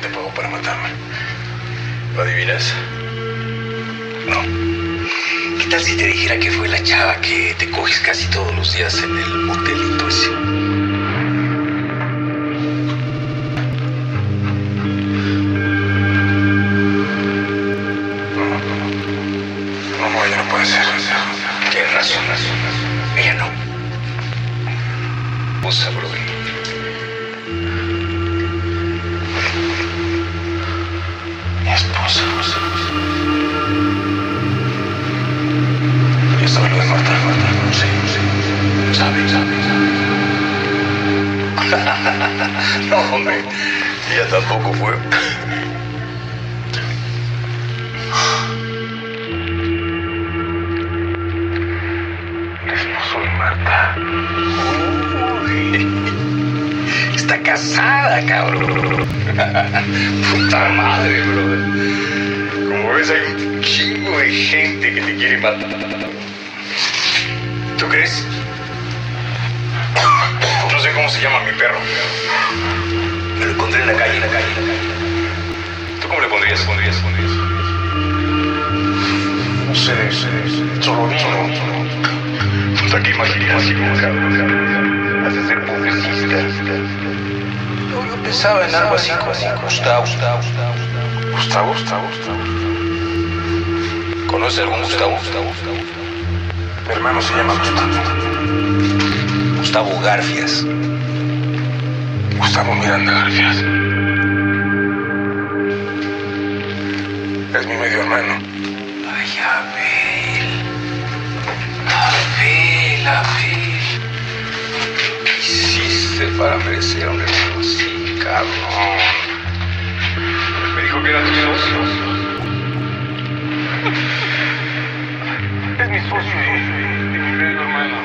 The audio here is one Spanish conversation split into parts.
te pagó para matarme. ¿Lo adivinas? No. ¿Qué tal si te dijera que fue la chava que te coges casi todos los días en el motelito ese? No, ella no puede ser. Tienes razón. Ella no. Vos, brother. Mi esposa. Ya sabe lo de Marta. Sí. Sabe. No, hombre. Ella tampoco fue. El esposo de Marta. Uy. Está casada, cabrón. Puta madre, brother. Como ves, hay un chingo de gente que te quiere matar. ¿Tú crees? No sé cómo se llama mi perro. Me lo encontré en la calle. ¿Tú cómo le pondrías? No sé. Solo vino. Puta, qué imaginación, cabrón. Hace ser publicista. Yo pensaba en algo así como Gustavo. ¿Gustavo? ¿Conoces algún Gustavo? Mi hermano se llama Gustavo Garfias. Gustavo Miranda Garfias. Es mi medio hermano. Ay, Abel. ¿Qué hiciste para merecer a un hermano así, cabrón? Me dijo que era tu socio. Es mi socio y mi medio hermano.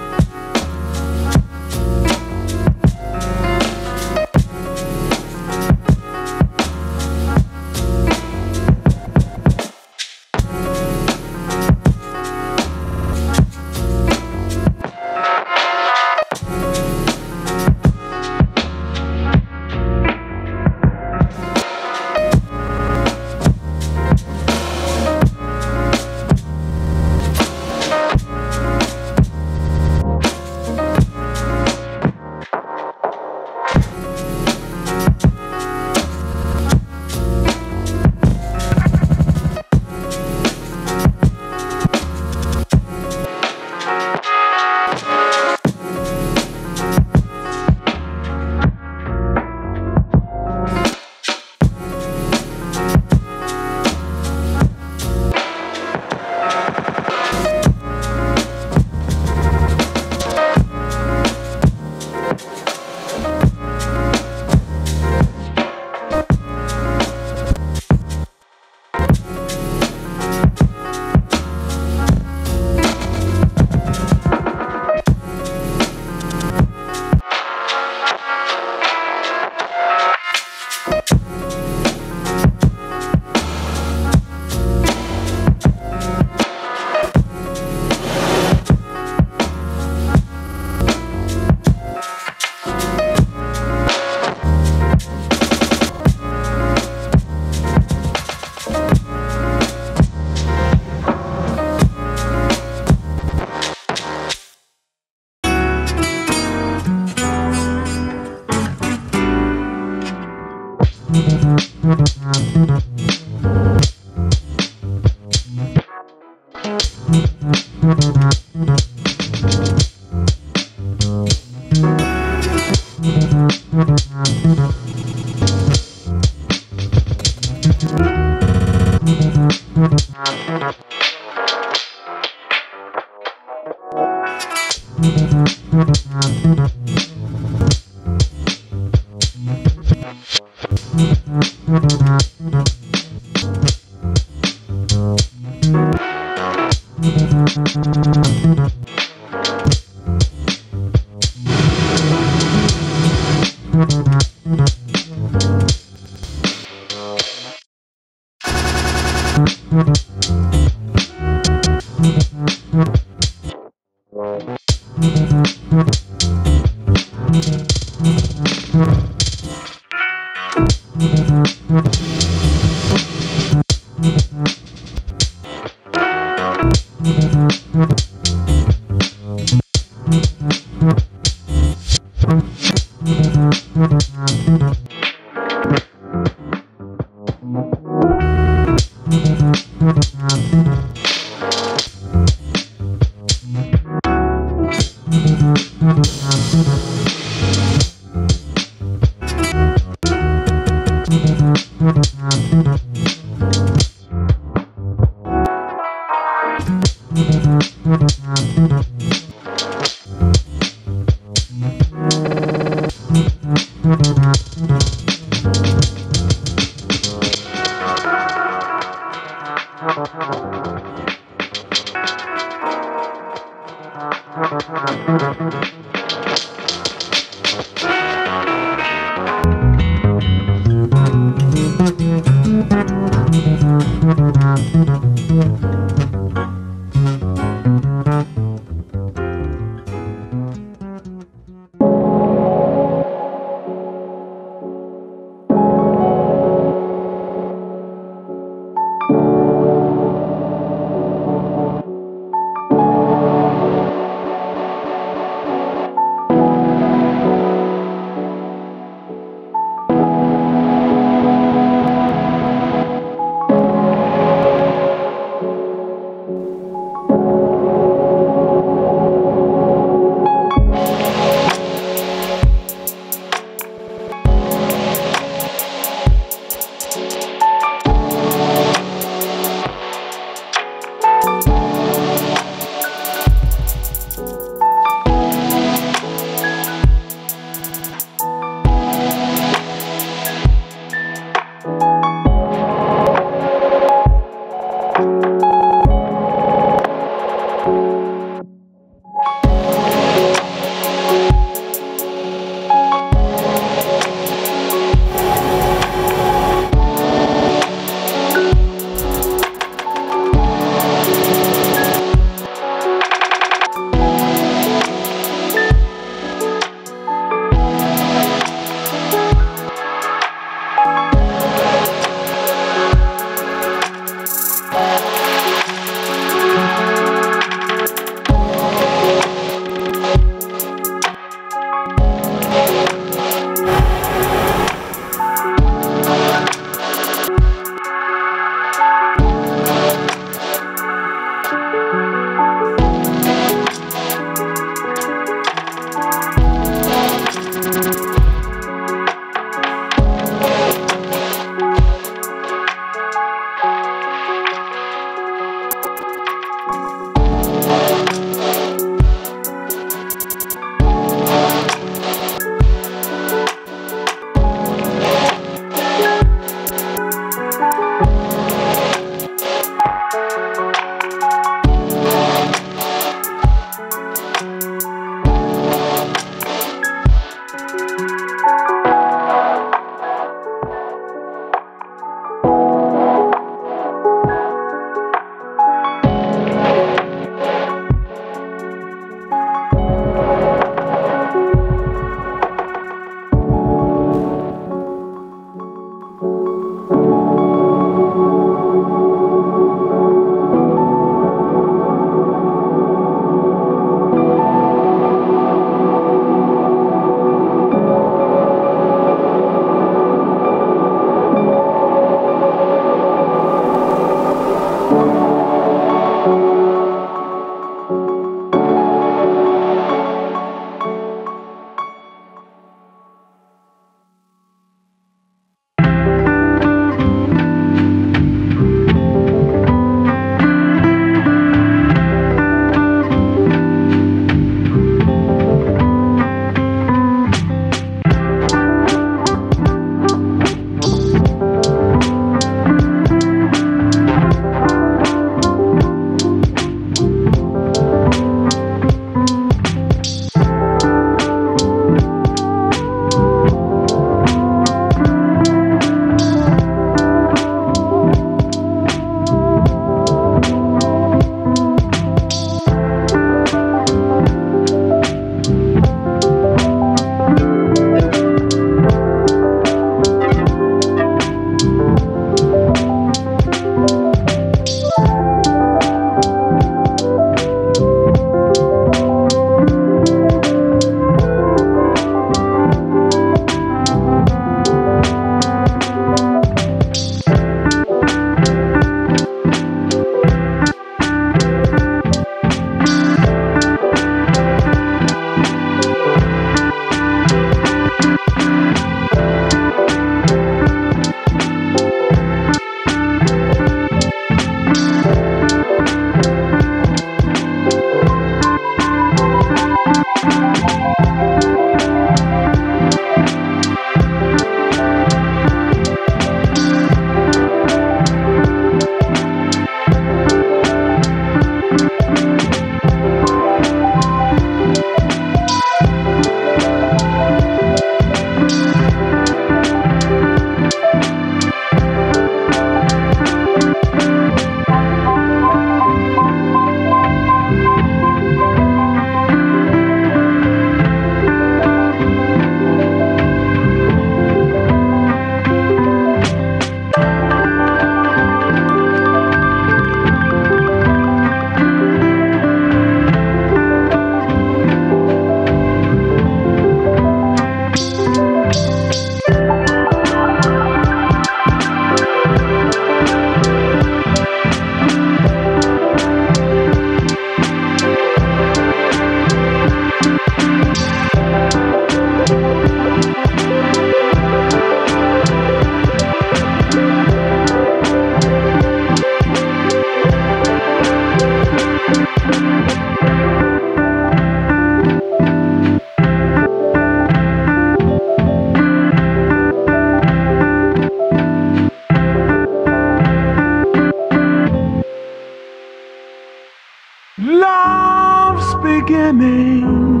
beginning.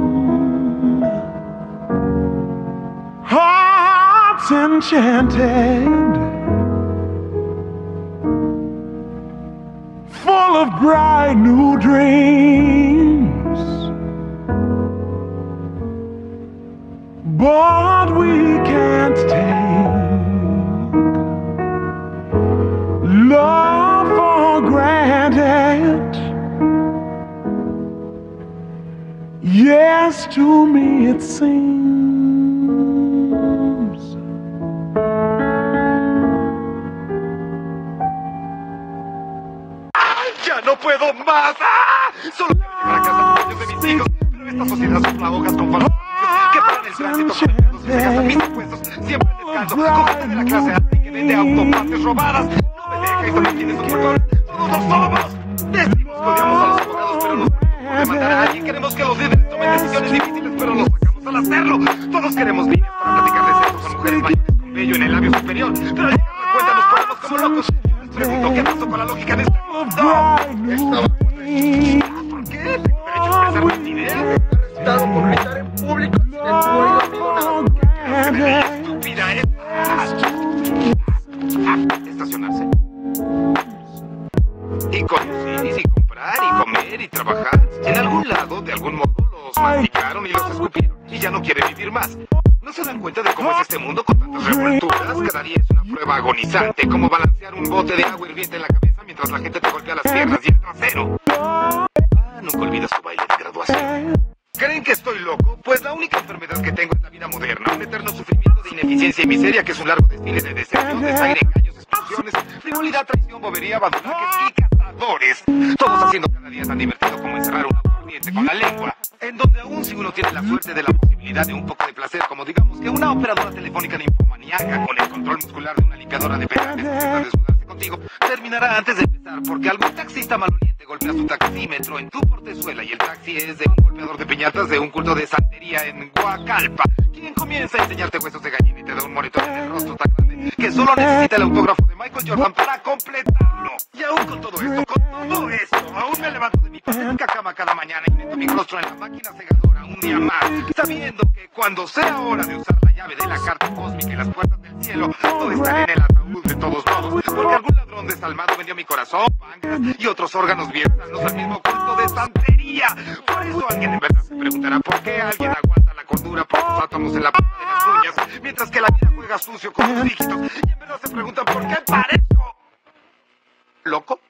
Hearts enchanted, full of bright new dreams, but we can't take love for granted. Yes, to me it seems ¡Ya no puedo más! ¡Ah! Solo quiero llegar a casa con de mis hijos, pero esta sociedad sopla hojas con faros que paran el tránsito con los que se gastan mis impuestos, siempre descanso, con gente de la clase alta y que vende autopartes robadas. No me deja, y también tienes un culpable. ¡Todos los somos! Decimos que odiamos a los abogados, pero nos ponemos por demandar a alguien. Queremos que los líderes tomen decisiones difíciles, pero los sacamos al hacerlo. Todos queremos líneas para platicar de sexo con mujeres mayores con vello en el labio superior, pero al llegar a la cuenta nos ponemos como locos. Pregunto qué pasó con la lógica de este mundo. Estaba ¿por qué? ¿Tengo derecho a expresar mis ideas? Arrestado por gritar en público sin el oído amigo nada. Estúpida es. Estacionarse. Y conducir, y comprar, y comer, y trabajar. En algún lado, de algún modo, los masticaron y los escupieron. Y ya no quieren vivir más. ¿No se dan cuenta de cómo es este mundo con tantas revolturas? Cada día es una prueba agonizante. Como balancear un bote de agua hirviente en la cabeza mientras la gente te golpea las piernas y el trasero. Nunca olvidas tu baile de graduación. ¿Creen que estoy loco? Pues la única enfermedad que tengo es la vida moderna. Un eterno sufrimiento de ineficiencia y miseria que es un largo desfile de decepción, desaire, engaños, explosiones, frivolidad, traición, bobería, badulaques y cazadores. Todos haciendo cada día tan divertido como encerrar un autorriente con la lengua. En donde aún si uno tiene la suerte de la posibilidad de un poco de placer, como digamos que una operadora telefónica ninfomaníaca con el control muscular de una limpiadora de petantes que trata de desnudarse contigo, terminará antes de empezar porque algún taxista maloliente golpea su taxímetro en tu portezuela y el taxi es de un golpeador de piñatas de un culto de santería en Huacalpa, quien comienza a enseñarte huesos de gallina y te da un moretón en el rostro tan grande que solo necesita el autógrafo de Michael Jordan para completarlo. Y aún con todo esto, aún me levanto de mi patética cama cada mañana y meto mi rostro en la máquina segadora un día más, sabiendo que cuando sea hora de usar la llave de la carta cósmica y las puertas del cielo, no estaré en el ataúd de todos modos, porque algún ladrón desalmado vendió mi corazón, páncreas y otros órganos bien sanos al mismo culto de santería. Por eso alguien en verdad se preguntará por qué alguien aguanta la cordura por sus átomos en la punta de las uñas, mientras que la vida juega sucio con sus dígitos, y en verdad se preguntan por qué parezco loco.